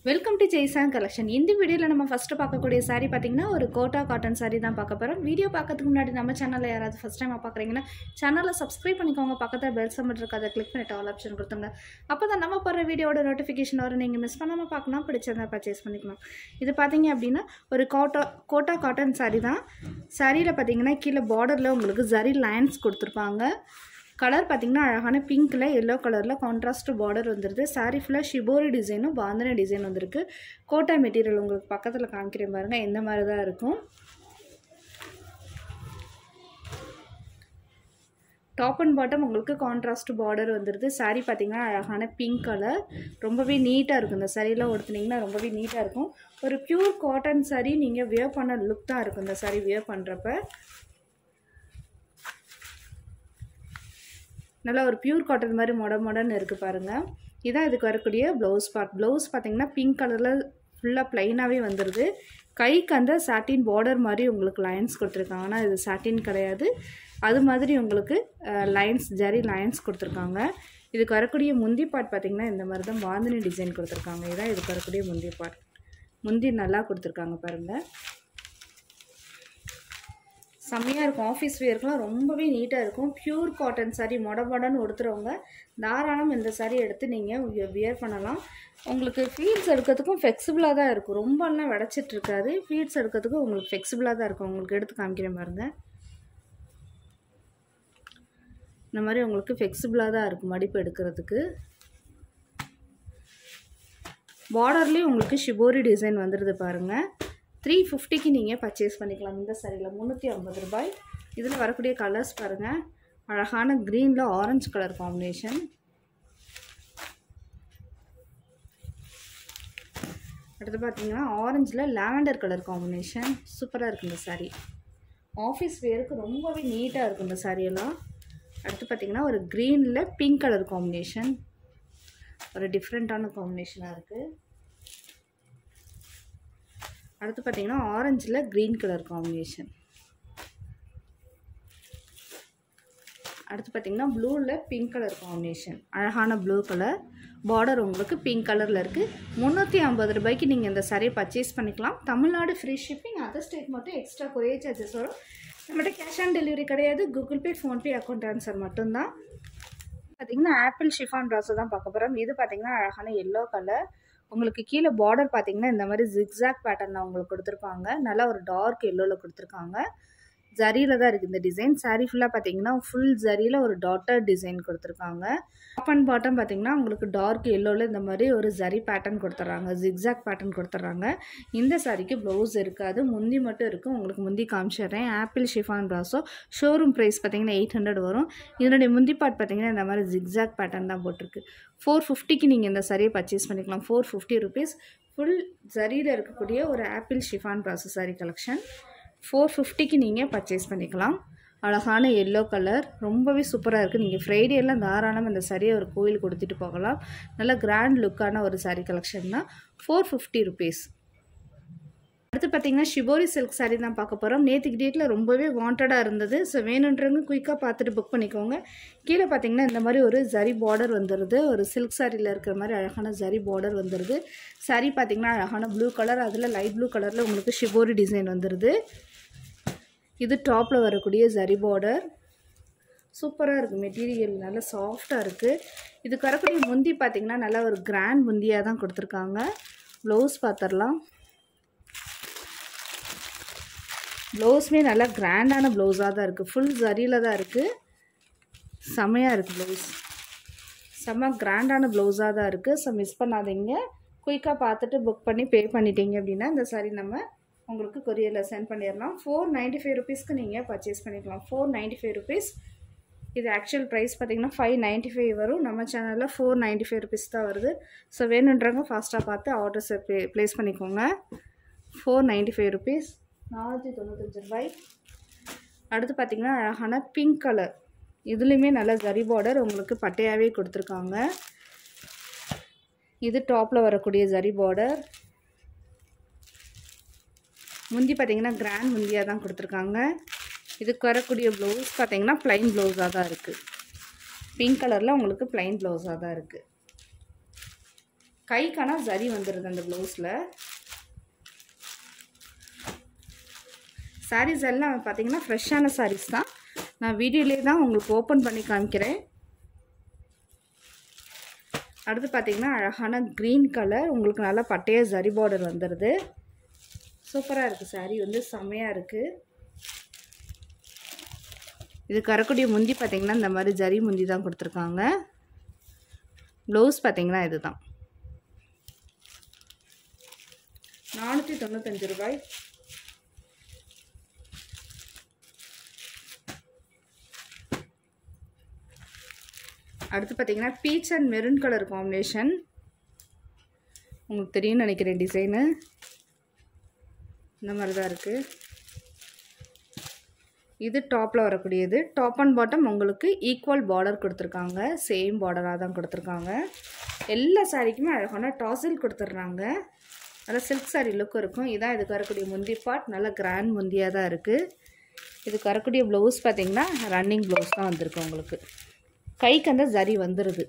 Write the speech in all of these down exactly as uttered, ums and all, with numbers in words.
Welcome to ஜெய்சாங் collection. இந்த வீடியோவில் நம்ம ஃபஸ்ட்டு பார்க்கக்கூடிய சாரீ பார்த்தீங்கன்னா ஒரு கோட்டா காட்டன் சாரீ தான் பார்க்க போகிறோம். வீடியோ பார்க்கறதுக்கு முன்னாடி நம்ம சேனலில் யாராவது ஃபஸ்ட் டைம் பார்க்குறீங்கன்னா சேனலை சப்ஸ்கிரைப் பண்ணிக்கோங்க. பக்கத்தில் பெல் சம்பட் இருக்குது, அதை கிளிக் பண்ணிட்டு ஆல் ஆப்ஷன் கொடுத்துங்க. அப்போ தான் நம்ம போகிற வீடியோட நோட்டிஃபிகேஷன் வரும். நீங்கள் மிஸ் பண்ணாமல் பார்க்கணும், பிடிச்சிருந்தா பர்ச்சேஸ் பண்ணிக்கலாம். இது பார்த்தீங்க அப்படின்னா ஒரு கோட்டா கோட்டா காட்டன் சாரீ தான். சாரியில் பார்த்தீங்கன்னா கீழே பார்டரில் உங்களுக்கு ஜரி லைன்ஸ் கொடுத்துருப்பாங்க. கலர் பார்த்திங்கன்னா அழகான பிங்க்கில் எல்லோ கலரில் கான்ட்ராஸ்ட் பார்டர் வந்துடுது. சாரீ ஃபுல்லாக ஷிபோரி டிசைனும் பாந்தன டிசைன் வந்திருக்கு. கோட்டா மெட்டீரியல் உங்களுக்கு பக்கத்தில் காமிக்கிறேன் பாருங்கள், இந்த மாதிரி தான் இருக்கும். டாப் அண்ட் பாட்டம் உங்களுக்கு கான்ட்ராஸ்ட் பார்டர் வந்துடுது. சாரீ பார்த்திங்கன்னா அழகான பிங்க் கலர், ரொம்பவே நீட்டாக இருக்கும். இந்த சாரீலாம் உடுத்துனீங்கன்னா ரொம்பவே நீட்டாக இருக்கும். ஒரு பியூர் காட்டன் சாரீ நீங்கள் வியர் பண்ண லுக் தான் இருக்கும் இந்த சாரீ வியர் பண்ணுறப்ப. நல்லா ஒரு பியூர் காட்டன் மாதிரி மொட மொடன்னு இருக்குது பாருங்கள். இதான் இதுக்கு வரக்கூடிய ப்ளவுஸ் பார்ட். ப்ளவுஸ் பார்த்திங்கன்னா பிங்க் கலரில் ஃபுல்லாக ப்ளைனாகவே வந்துடுது. கைக்கு அந்த சாட்டின் பார்டர் மாதிரி உங்களுக்கு லைன்ஸ் கொடுத்துருக்காங்க. ஆனால் இது சாட்டின் கிடையாது, அது மாதிரி உங்களுக்கு லைன்ஸ் ஜரி லைன்ஸ் கொடுத்துருக்காங்க. இதுக்கு வரக்கூடிய முந்தி பார்ட் பார்த்திங்கன்னா இந்த மாதிரி தான் பாந்தினி டிசைன் கொடுத்துருக்காங்க. இதான் இதுக்கு வரக்கூடிய முந்தி பார்ட். முந்தி நல்லா கொடுத்துருக்காங்க பாருங்கள், செம்மையாக இருக்கும். ஆஃபீஸ் வேர்க்கெலாம் ரொம்பவே நீட்டாக இருக்கும். பியூர் காட்டன் சாரீ மொட மொடன்னு ஒடுத்துறவங்க தாராளம் இந்த சாரீ எடுத்து நீங்கள் வியர் பண்ணலாம். உங்களுக்கு ஃபீல்ஸ் எடுக்கிறதுக்கும் ஃப்ளெக்சிபிளாக தான் இருக்கும். ரொம்பலாம் விடச்சிட்ருக்காது. ஃபீல்ஸ் எடுக்கிறதுக்கும் உங்களுக்கு ஃப்ளெக்சிபிளாக தான் இருக்கும். உங்களுக்கு எடுத்து காமிக்கிறேன் பாருங்கள், இந்த மாதிரி உங்களுக்கு ஃப்ளெக்சிபிளாக தான் இருக்கும் மடிப்பு எடுக்கிறதுக்கு. பார்டர்லேயும் உங்களுக்கு ஷிபோரி டிசைன் வந்துடுது பாருங்கள். த்ரீ ஃபிஃப்டிக்கு நீங்கள் பர்ச்சேஸ் பண்ணிக்கலாம் இந்த சாரியில். முந்நூற்றி ஐம்பது ரூபாய். இதில் வரக்கூடிய கலர்ஸ் பாருங்கள், அழகான க்ரீனில் ஆரஞ்சு கலர் காம்பினேஷன். அடுத்து பார்த்தீங்கன்னா ஆரஞ்சில் லாவெண்டர் கலர் காம்பினேஷன். சூப்பராக இருக்குது இந்த சாரீ. ஆஃபீஸ் வேருக்கு ரொம்பவே நீட்டாக இருக்கும் இந்த சாரியெல்லாம். அடுத்து பார்த்திங்கன்னா ஒரு க்ரீனில் பிங்க் கலர் காம்பினேஷன், ஒரு டிஃப்ரெண்ட்டான காம்பினேஷனாக இருக்குது. அடுத்து பார்த்திங்கன்னா ஆரஞ்சில் க்ரீன் கலர் காம்பினேஷன். அடுத்து பார்த்திங்கன்னா ப்ளூவில் பிங்க் கலர் காம்பினேஷன். அழகான ப்ளூ கலர் பார்டர் உங்களுக்கு பிங்க் கலரில் இருக்குது. முந்நூற்றி ஐம்பது ரூபாய்க்கு நீங்கள் இந்த சாரியை பர்ச்சேஸ் பண்ணிக்கலாம். Tamil Nadu free shipping, other state மட்டும் எக்ஸ்ட்ரா கொரியர் சார்ஜஸ் வரும். நம்மகிட்ட கேஷ் ஆன் டெலிவரி கிடையாது, Google Pay, PhonePe, account transfer மட்டும்தான். பார்த்திங்கன்னா ஆப்பிள் ஷிஃபான் ப்ராஸோ தான் பார்க்க போகிறோம். இது பார்த்திங்கன்னா அழகான எல்லோ கலர். உங்களுக்கு கீழே பார்டர் பார்த்திங்கன்னா இந்த மாதிரி ஜிக்ஸாக் பேட்டர்னில் உங்களுக்கு கொடுத்துருப்பாங்க. நல்லா ஒரு டார்க் எல்லோவில் கொடுத்துருக்காங்க. ஜரியில் தான் இருக்குது இந்த டிசைன். சாரீ ஃபுல்லாக பார்த்திங்கன்னா ஃபுல் ஜரியில் ஒரு டாட்டர் டிசைன் கொடுத்துருக்காங்க. டாப் அண்ட் பாட்டம் பார்த்திங்கன்னா உங்களுக்கு டார்க் எல்லோவில் இந்த மாதிரி ஒரு ஜரி பேட்டர்ன் கொடுத்துட்றாங்க, ஜிக்ஸாக் பேட்டர்ன் கொடுத்துட்றாங்க. இந்த சாரிக்கு ப்ளவுஸ் இருக்காது, முந்தி மட்டும் இருக்கும். உங்களுக்கு முந்தி காமிச்சிடுறேன். Apple chiffon brasso showroom price பார்த்திங்கன்னா எயிட் ஹண்ட்ரட் வரும். இதனுடைய முந்தி பார்ட் பார்த்திங்கன்னா இந்த மாதிரி ஜிக்ஸாக் பேட்டர்ன் தான் போட்டிருக்கு. ஃபோர் ஃபிஃப்டிக்கு நீங்கள் இந்த சாரியை பர்ச்சேஸ் பண்ணிக்கலாம். Four fifty rupees. ஃபுல் ஜரியில் இருக்கக்கூடிய ஒரு apple chiffon brasso sari collection four ஃபிஃப்டிக்கு நீங்கள் பர்ச்சேஸ் பண்ணிக்கலாம். அழகான எல்லோ கலர், ரொம்பவே சூப்பராக இருக்குது. நீங்கள் ஃப்ரைடேலாம் தாராளம் இந்த சாரியை ஒரு கோயில் கொடுத்துட்டு போகலாம். நல்ல கிராண்ட் லுக்கான ஒரு சாரீ கலெக்ஷன் தான். Four fifty rupees. அடுத்து பார்த்திங்கன்னா ஷிபோரி சில்க் சாரீ தான் பார்க்க போகிறோம். நேற்றுக்கு டேட்டில் ரொம்பவே வாண்டடாக இருந்தது. ஸோ வேணுன்றவங்க குயிக்காக பார்த்துட்டு புக் பண்ணிக்கோங்க. கீழே பார்த்திங்கன்னா இந்த மாதிரி ஒரு ஜரி பார்டர் வந்துடுது. ஒரு சில்க் சாரியில் இருக்கிற மாதிரி அழகான ஜரி பார்டர் வந்துடுது. சாரீ பார்த்திங்கன்னா அழகான ப்ளூ கலர், அதில் லைட் ப்ளூ கலரில் உங்களுக்கு ஷிபோரி டிசைன் வந்துடுது. இது டாப்பில் வரக்கூடிய ஜரி பார்டர். சூப்பராக இருக்குது மெட்டீரியல், நல்லா சாஃப்டாக இருக்குது. இதுக்கு வரக்கூடிய முந்தி பார்த்திங்கன்னா நல்லா ஒரு கிராண்ட் முந்தியாக தான் கொடுத்துருக்காங்க. ப்ளவுஸ் பார்த்துடலாம். ப்ளவுஸுமே நல்லா கிராண்டான ப்ளவுஸாக தான் இருக்குது. ஃபுல் ஜரியில் தான் இருக்குது. செம்மையாக இருக்குது ப்ளவுஸ், செம்ம கிராண்டான ப்ளவுஸாக தான் இருக்குது. ஸோ மிஸ் பண்ணாதீங்க. குயிக்காக பார்த்துட்டு புக் பண்ணி பே பண்ணிட்டீங்க அப்படின்னா இந்த சாரி நம்ம உங்களுக்கு கொரியரில் சென்ட் பண்ணிடலாம். ஃபோர் நைன்ட்டி ஃபைவ் ருபீஸ்க்கு நீங்கள் பர்ச்சேஸ் பண்ணிக்கலாம். Four ninety five rupees. இது ஆக்சுவல் ப்ரைஸ் பார்த்திங்கன்னா ஃபைவ் நைன்ட்டி ஃபைவ் வரும். நம்ம சேனலில் ஃபோர் நைன்ட்டி ஃபைவ் ருபீஸ் தான் வருது. ஸோ வேணுன்றவங்க ஃபாஸ்ட்டாக பார்த்து ஆர்டர்ஸை ப்ளே ப்ளேஸ் பண்ணிக்கோங்க. ஃபோர் நைன்ட்டி ஃபைவ் ருபீஸ், நானூற்றி தொண்ணூத்தஞ்சு ரூபாய். அடுத்து பார்த்திங்கன்னா அழகான பிங்க் கலர். இதுலேயுமே நல்ல ஜரி பார்டர் உங்களுக்கு பட்டையாகவே கொடுத்துருக்காங்க. இது டாப்பில் வரக்கூடிய ஜரி பார்டர். முந்தி பார்த்திங்கன்னா கிராண்ட் முந்தியாக தான் கொடுத்துருக்காங்க. இதுக்கு வரக்கூடிய ப்ளவுஸ் பார்த்திங்கன்னா ப்ளைன் ப்ளவுஸாக தான் இருக்குது. பிங்க் கலரில் உங்களுக்கு ப்ளைன் ப்ளவுஸாக தான் இருக்குது. கைக்கான ஜரி வந்துடுது அந்த ப்ளவுஸில். சாரீஸ் எல்லாம் பார்த்தீங்கன்னா ஃப்ரெஷ்ஷான சாரீஸ் தான். நான் வீடியோலேயே தான் உங்களுக்கு ஓப்பன் பண்ணி காமிக்கிறேன். அடுத்து பார்த்தீங்கன்னா அழகான க்ரீன் கலர், உங்களுக்கு நல்லா பட்டையா ஜரி பார்டர் வந்துடுது. சூப்பராக இருக்குது சாரீ, வந்து செம்மையாக இருக்குது. இதுக்கு வரக்கூடிய முந்தி பார்த்தீங்கன்னா இந்த மாதிரி ஜரி முந்தி தான் கொடுத்துருக்காங்க. ப்ளவுஸ் பார்த்தீங்கன்னா இது தான் நானூற்றி தொண்ணூத்தஞ்சு ரூபாய். அடுத்து பார்த்தீங்கன்னா peach and maroon colour combination. உங்களுக்கு தெரியும்னு நினைக்கிறேன். டிசைனு இந்த மாதிரி தான் இருக்குது. இது டாப்பில் வரக்கூடியது. டாப் அண்ட் பாட்டம் உங்களுக்கு ஈக்குவல் பார்டர் கொடுத்துருக்காங்க. சேம் பார்டராக தான் கொடுத்துருக்காங்க. எல்லா சாரீக்குமே அழகான டாசில் கொடுத்துட்றாங்க. நல்லா சில்க் சாரீ லுக் இருக்கும். இதான் இதுக்கு வரக்கூடிய முந்தி பார்ட். நல்லா கிராண்ட் முந்தியாக தான் இருக்குது. இதுக்கு வரக்கூடிய ப்ளவுஸ் பார்த்திங்கன்னா ரன்னிங் ப்ளவுஸ் தான் வந்திருக்கு. உங்களுக்கு கைக்கு அந்த ஜரி வந்துடுது.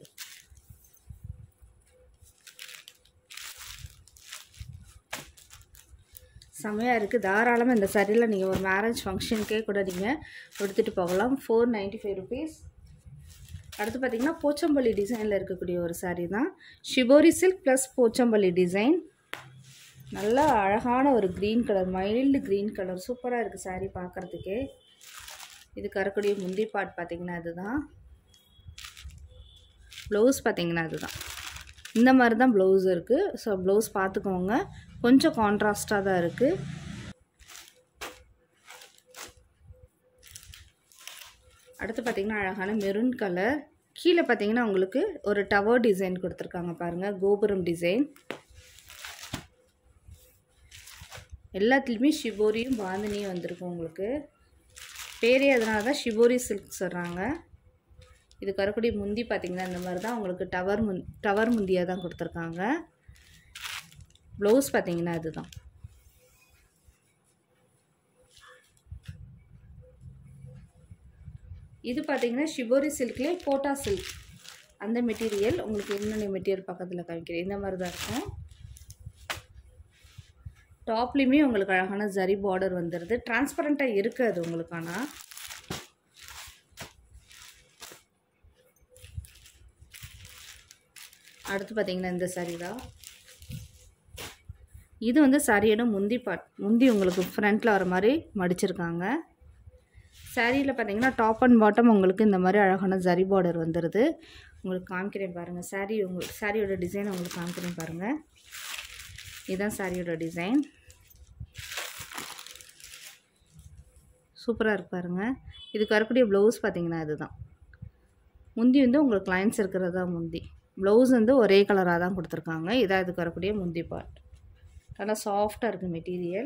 செம்மையாக இருக்குது. தாராளமாக இந்த சாரியில் நீங்கள் ஒரு மேரேஜ் ஃபங்க்ஷனுக்கே கூட நீங்கள் எடுத்துகிட்டு போகலாம். Four ninety five rupees. அடுத்து பார்த்திங்கன்னா போச்சம்பள்ளி டிசைனில் இருக்கக்கூடிய ஒரு சாரீ தான். Shibori silk plus Pochampally design. நல்லா அழகான ஒரு green colour, mild green colour. சூப்பராக இருக்குது சாரீ பார்க்குறதுக்கே. இதுக்கு வரக்கூடிய முந்தி பார்ட் பார்த்திங்கன்னா அதுதான். ப்ளவுஸ் பார்த்திங்கன்னா அதுதான். இந்த மாதிரி தான் ப்ளவுஸ் இருக்குது. ஸோ ப்ளவுஸ் பார்த்துக்கோங்க, கொஞ்சம் கான்ட்ராஸ்டாக தான் இருக்குது. அடுத்து பார்த்திங்கன்னா அழகான மெரூன் கலர். கீழே பார்த்திங்கன்னா உங்களுக்கு ஒரு டவர் டிசைன் கொடுத்துருக்காங்க பாருங்கள், கோபுரம் டிசைன். எல்லாத்துலேயுமே ஷிபோரியும் பாந்தினியும் வந்திருக்கும். உங்களுக்கு பேரே அதனால தான் ஷிபோரி சில்க் சொல்கிறாங்க. இதுக்கு வரக்கூடிய முந்தி பார்த்திங்கன்னா இந்த மாதிரி தான் உங்களுக்கு டவர் முன் டவர் முந்தியாக தான் கொடுத்துருக்காங்க. ப்ளவுஸ் பார்த்திங்கன்னா அதுதான். இது பார்த்திங்கன்னா ஷிபோரி சில்க்லேயே கோட்டா சில்க் அந்த மெட்டீரியல். உங்களுக்கு இன்னொன்று மெட்டீரியல் பக்கத்தில் காமிக்கிறேன். இந்த மாதிரி தான் இருக்கும். டாப்லேயுமே உங்களுக்கு அழகான ஜரி பார்டர் வந்துடுது. டிரான்ஸ்பரண்ட்டாக இருக்குது அது உங்களுக்கு. ஆனால் அடுத்து பார்த்திங்கன்னா இந்த சாரீ தான். இது வந்து சாரியோட முந்தி பார்ட். முந்தி உங்களுக்கு ஃப்ரண்ட்டில் வர மாதிரி மடிச்சிருக்காங்க. சாரியில் பார்த்திங்கன்னா டாப் அண்ட் பாட்டம் உங்களுக்கு இந்த மாதிரி அழகான ஜரி பார்டர் வந்துடுது. உங்களுக்கு காமிக்கிறேன் பாருங்கள். சாரீ உங்களுக்கு சாரியோட டிசைன் உங்களுக்கு காமிக்கிறேன் பாருங்கள். இதுதான் சாரியோட டிசைன். சூப்பராக இருக்கு பாருங்கள். இதுக்கு வரக்கூடிய ப்ளவுஸ் பார்த்திங்கன்னா இதுதான். முந்தி வந்து உங்களுக்கு கிளைண்ட்ஸ் இருக்கிறது தான் முந்தி. ப்ளவுஸ் வந்து ஒரே கலராக தான் கொடுத்துருக்காங்க. இதான் இதுக்கு வரக்கூடிய முந்தி பார்ட். நல்லா சாஃப்டாக இருக்குது material.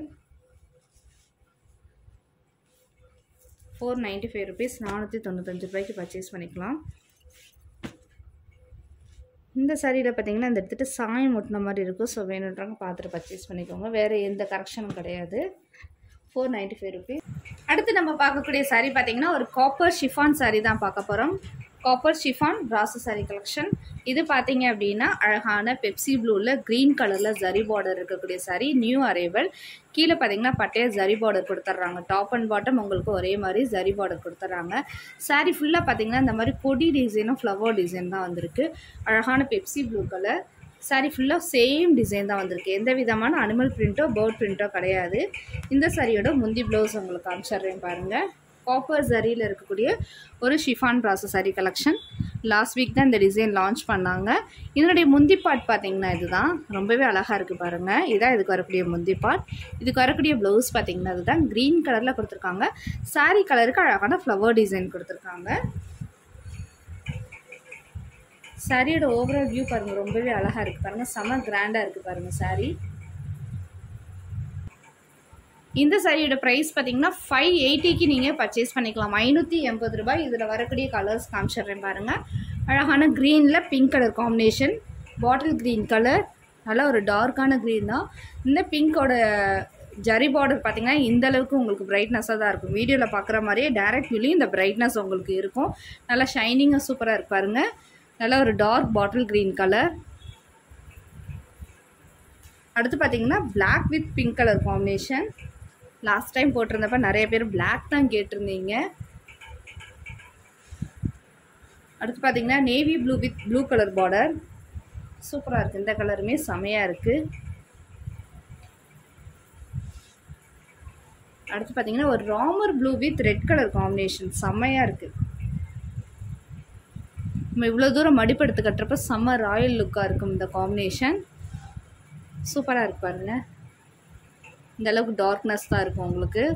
Four ninety five rupees. நானூற்றி தொண்ணூத்தஞ்சு ரூபாய்க்கு பர்ச்சேஸ் பண்ணிக்கலாம். இந்த சாரியில் பார்த்திங்கன்னா இந்த எடுத்துகிட்டு சாயம் ஒட்டின மாதிரி இருக்கும். ஸோ வேணுன்றவங்க பார்த்துட்டு பர்ச்சேஸ் பண்ணிக்கோங்க. வேறு எந்த கரெக்ஷனும் கிடையாது. Four ninety five rupees. அடுத்து நம்ம பார்க்கக்கூடிய சாரீ பார்த்திங்கன்னா ஒரு காப்பர் ஷிஃபான் சாரீ தான் பார்க்க போகிறோம். Copper chiffon brasso sari collection. இது பார்த்தீங்க அப்படின்னா அழகான பெப்சி ப்ளூவில் க்ரீன் கலரில் ஜரி பார்டர் இருக்கக்கூடிய சாரீ. New arrival. கீழே பார்த்தீங்கன்னா பட்டையா ஜரி பார்டர் கொடுத்துட்றாங்க. டாப் அண்ட் பாட்டம் உங்களுக்கு ஒரே மாதிரி ஜரி பார்டர் கொடுத்துட்றாங்க. சாரீ ஃபுல்லாக பார்த்தீங்கன்னா இந்த மாதிரி கொடி டிசைனும் ஃப்ளவர் டிசைன் தான் வந்திருக்கு. அழகான பெப்சி ப்ளூ கலர். சாரீ ஃபுல்லாக சேம் டிசைன் தான் வந்திருக்கு. எந்த விதமான அனிமல் பிரிண்ட்டோ பேர்ட் பிரிண்ட்டோ கிடையாது. இந்த சாரியோட முந்தி ப்ளவுஸ் உங்களுக்கு காமிச்சிட்றேன் பாருங்கள். காப்பர் ஜரியில் இருக்கக்கூடிய ஒரு chiffon brasso sari collection. Last week தான் இந்த டிசைன் லான்ச் பண்ணாங்க. இதனுடைய முந்தி பார்ட் பார்த்தீங்கன்னா இதுதான். ரொம்பவே அழகாக இருக்குது பாருங்கள். இதான் இதுக்கு வரக்கூடிய முந்தி பார்ட். இதுக்கு வரக்கூடிய ப்ளவுஸ் பார்த்தீங்கன்னா இதுதான். க்ரீன் கலரில் கொடுத்துருக்காங்க. சாரீ கலருக்கு அழகான ஃப்ளவர் டிசைன் கொடுத்துருக்காங்க. சாரியோட ஓவரால் வியூ பாருங்கள். ரொம்பவே அழகாக இருக்குது பாருங்கள். செம கிராண்டாக இருக்குது பாருங்கள் சாரீ. இந்த சாரியோட ப்ரைஸ் பார்த்தீங்கன்னா ஃபைவ் எயிட்டிக்கு நீங்கள் பர்ச்சேஸ் பண்ணிக்கலாம். ஐநூற்றி எண்பது ரூபாய். இதில் வரக்கூடிய கலர்ஸ் காமிச்சிட்றேன் பாருங்கள். அழகான க்ரீனில் பிங்க் கலர் காம்பினேஷன். பாட்டில் க்ரீன் கலர். நல்லா ஒரு டார்க்கான க்ரீன் தான். இந்த பிங்கோட ஜரி பார்டர் பார்த்தீங்கன்னா இந்த அளவுக்கு உங்களுக்கு பிரைட்னஸாக தான் இருக்கும். வீடியோவில் பார்க்குற மாதிரியே டேரக்ட் வியூலையும் இந்த பிரைட்னஸ் உங்களுக்கு இருக்கும். நல்லா ஷைனிங்காக சூப்பராக இருக்கு பாருங்கள். நல்லா ஒரு டார்க் பாட்டில் க்ரீன் கலர். அடுத்து பார்த்தீங்கன்னா black with pink colour combination. Last time போட்டிருந்தப்ப நிறைய பேர் பிளாக் தான் கேட்டிருந்தீங்க. அடுத்து பார்த்தீங்கன்னா navy blue with blue colour border. சூப்பராக இருக்குது, இந்த கலருமே செமையாக இருக்குது. அடுத்து பார்த்தீங்கன்னா ஒரு Ramar blue with red colour combination செம்மையாக இருக்குது. நம்ம இவ்வளோ தூரம் மடிப்படுத்து கட்டுறப்ப செம்ம ராயல் லுக்காக இருக்கும் இந்த காம்பினேஷன். சூப்பராக இருக்கு பாருங்க. இந்த அளவுக்கு டார்க்னஸ் தான் இருக்கும் உங்களுக்கு.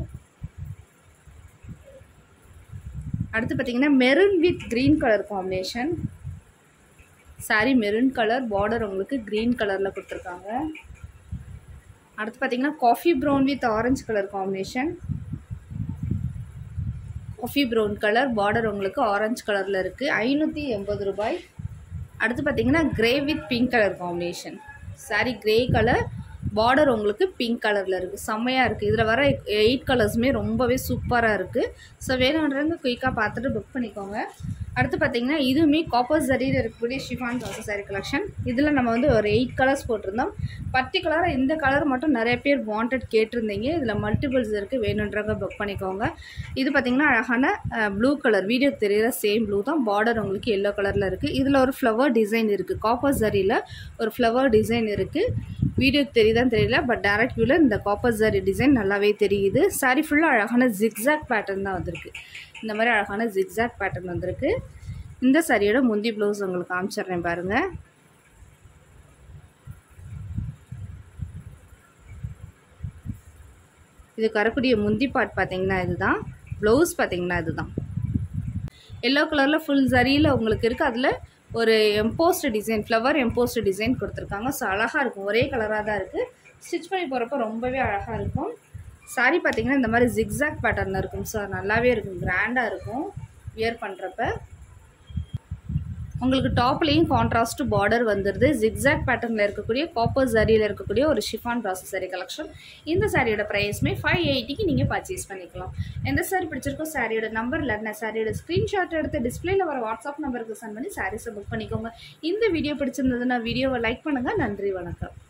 அடுத்து பார்த்தீங்கன்னா maroon with green colour combination. Sari maroon colour, border உங்களுக்கு க்ரீன் கலரில் கொடுத்துருக்காங்க. அடுத்து பார்த்தீங்கன்னா coffee brown with orange colour combination. Coffee brown colour, border உங்களுக்கு ஆரஞ்சு கலரில் இருக்குது. ஐநூற்றி எண்பது ரூபாய். அடுத்து பார்த்தீங்கன்னா grey with pink colour combination. Sari grey colour, border உங்களுக்கு பிங்க் கலரில் இருக்குது. செம்மையாக இருக்குது. இதில் வர எயிட் கலர்ஸுமே ரொம்பவே சூப்பராக இருக்குது. ஸோ வேணுன்றவங்க குயிக்காக பார்த்துட்டு புக் பண்ணிக்கோங்க. அடுத்து பார்த்தீங்கன்னா இதுவுமே காப்பர் ஜரியில் இருக்கக்கூடிய ஷிஃபான் ப்ராசோ சாரி கலெக்ஷன். இதில் நம்ம வந்து ஒரு எயிட் கலர்ஸ் போட்டிருந்தோம். பர்டிகுலராக இந்த கலர் மட்டும் நிறைய பேர் வாண்டட் கேட்டிருந்தீங்க. இதில் மல்டிபிள்ஸ் இருக்குது, வேணுன்றவங்க புக் பண்ணிக்கோங்க. இது பார்த்தீங்கன்னா அழகான ப்ளூ கலர், வீடியோ தெரிகிற சேம் ப்ளூ தான், பார்டர் உங்களுக்கு எல்லோ கலரில் இருக்குது. இதில் ஒரு ஃப்ளவர் டிசைன் இருக்குது, காப்பர் ஜரியில் ஒரு ஃப்ளவர் டிசைன் இருக்குது. வீடியோ தெரியுதான் தெரியல, பட் டேரக்ட் வியூவில் இந்த காப்பர் ஜரி டிசைன் நல்லாவே தெரியுது. சாரி ஃபுல்லாக அழகான ஜிக்ஸாக் பேட்டர்ன் தான் வந்திருக்கு. இந்த மாதிரி அழகான ஜிக்ஸாக் பேட்டர்ன் வந்திருக்கு. இந்த சாரியோட முந்தி ப்ளவுஸ் உங்களுக்கு காமிச்சிடுறேன் பாருங்கள். இது வரக்கூடிய முந்தி பார்ட் பார்த்தீங்கன்னா இதுதான், ப்ளவுஸ் பார்த்தீங்கன்னா இதுதான். எல்லோ கலரில் ஃபுல் ஜரியில் உங்களுக்கு இருக்குது. அதில் ஒரு embossed design, flower embossed design கொடுத்துருக்காங்க. ஸோ அழகாக இருக்கும், ஒரே கலராக தான் இருக்குது. ஸ்டிச் பண்ணி போகிறப்ப ரொம்பவே அழகாக இருக்கும். சாரி பார்த்தீங்கன்னா இந்த மாதிரி ஜிக்ஸாக் பேட்டர்னில் இருக்கும். ஸோ நல்லாவே இருக்கும், கிராண்டாக இருக்கும் வியர் பண்ணுறப்ப. உங்களுக்கு டாப்லேயும் கான்ட்ராஸ்ட் பார்டர் வந்துடுது. ஜிக்ஸாக் பேட்டர்னில் இருக்கக்கூடிய காப்பர் ஜரியில் இருக்கக்கூடிய ஒரு ஷிஃபான் ப்ராசோ சாரி கலெக்ஷன். இந்த சாரியோட ப்ரைஸ்மே ஃபைவ் எயிட்டிக்கு நீங்கள் பர்ச்சேஸ் பண்ணிக்கலாம். எந்த சாரி பிடிச்சிருக்கோ சாரியோட நம்பர் இல்லைன்னா சாரியோட ஸ்க்ரீன்ஷாட் எடுத்து டிஸ்பிளேல வர வாட்ஸ்அப் நம்பருக்கு சென்ட் பண்ணி சாரீஸை புக் பண்ணிக்கோங்க. இந்த வீடியோ பிடிச்சிருந்ததுன்னா வீடியோவை லைக் பண்ணுங்கள். நன்றி, வணக்கம்.